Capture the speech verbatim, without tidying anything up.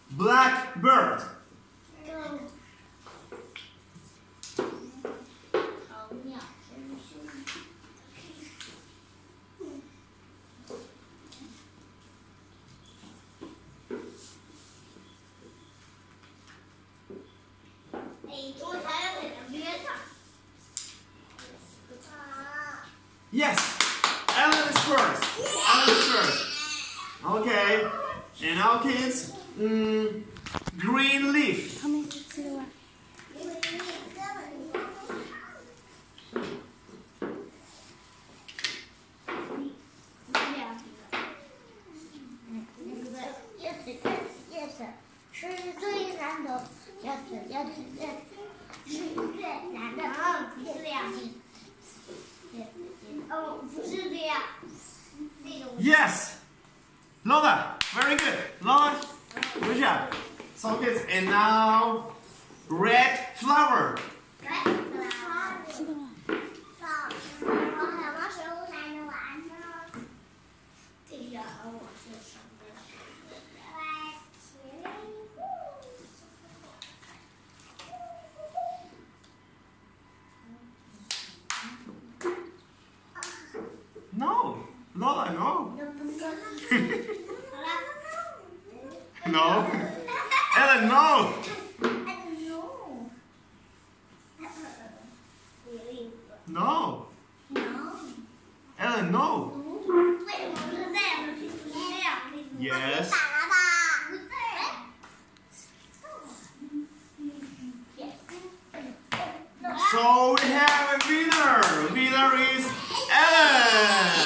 Blackbird. Yes, Ellen is first. Ellen is first. Okay, and now kids, mm, green leaf. Yes, Lola, very good. Lola, good job. So kids, and now red flower. No, Lola, no. No. Ellen, no. No. Ellen, no. Yes. So we have a winner. Winner is Ellen.